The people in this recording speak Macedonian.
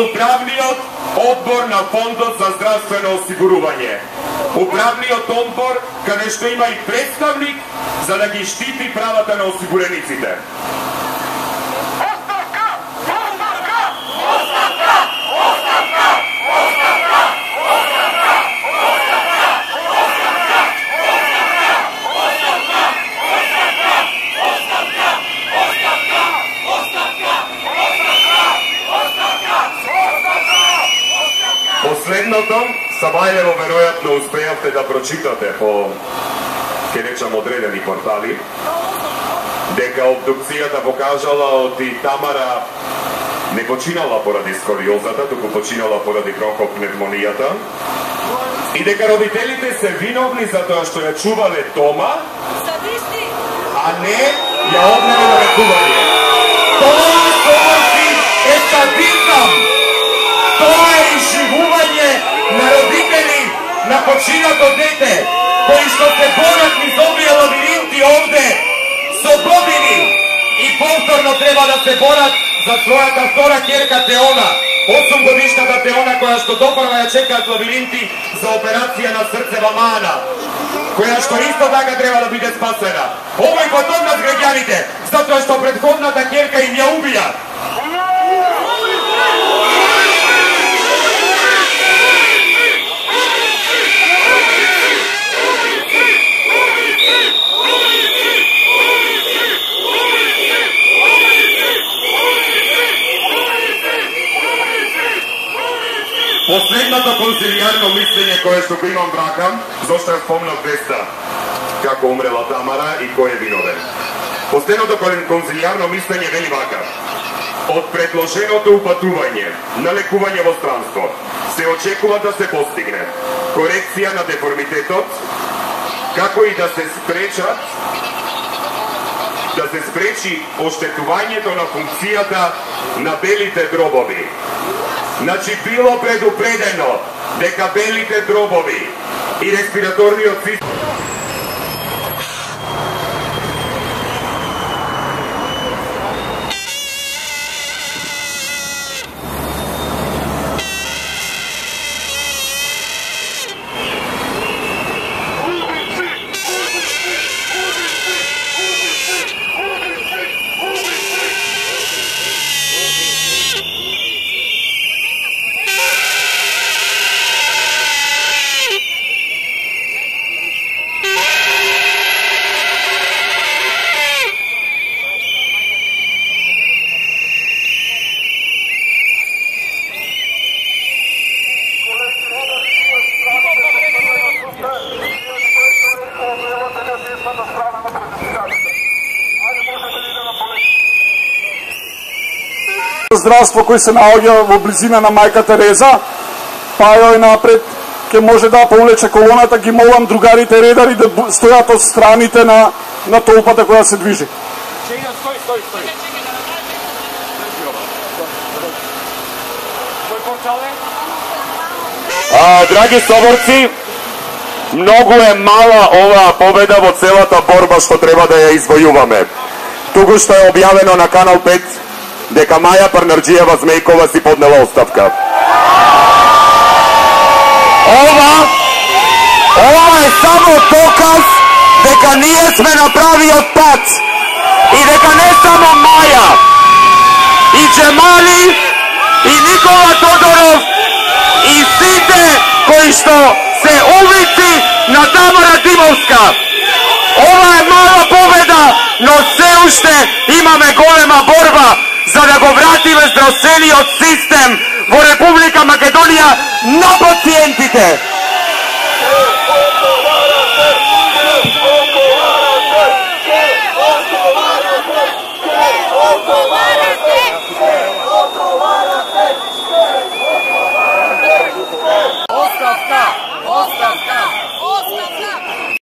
управниот одбор на Фондот за здравствено осигурување. Управниот одбор каде што има и представник за да ги штити правата на осигурениците. Последното, Сабајлево веројатно успеавте да прочитате по, ке речам, одредени портали, дека обдукцијата покажала оти Тамара не починала поради сколиозата, туку починала поради бронхопневмонијата, и дека родителите се виновни за тоа што ја чувале дома, а не ја однеле на лекување. Тоа е садизам! Тоа е изживување на родители на починато дете, кои што се борат низ овие лабиринти овде со години и повторно треба да се борат за својата втора ќерка Теона, 8 годишната Теона, која што допрва ја чекаат лабиринти за операција на срцева мана, која што исто така треба да биде спасена. Овој пат однад граѓаните, затоа што претходната ќерка им ја убија. Последното консилијарно мислење кое што го имам брака, зашто ја спомнав веста како умрела Тамара и кој е виновен. Последното консилијарно мислење вели вака: од предложеното упатување на лекување во странство се очекува да се постигне корекција на деформитетот, како и да се спречи оштетувањето на функцијата на белите дробови. Значи било предупредено дека белите дробови и респираторниот систем здравство кој се наоѓа во близина на Мајка Тереза, па јој напред ќе може да повлече колоната. Ги молам другарите редари да стојат од страните на толпата која се движи. Драги соборци, многу е мала оваа победа во целата борба што треба да ја извојуваме. Туку што е објавено на Канал 5 дека Маја Парнарџиева Змејкова си поднела оставка. Ова е само доказ дека ние сме на правиот пат и дека не само Маја, и Джемали, и Никола Тодоров, и сите кои што се улици на Тамара Димовска. Ова е мала победа, но се уште имаме голема борба за да го вратиме здравствениот систем во Република Македонија на пациентите.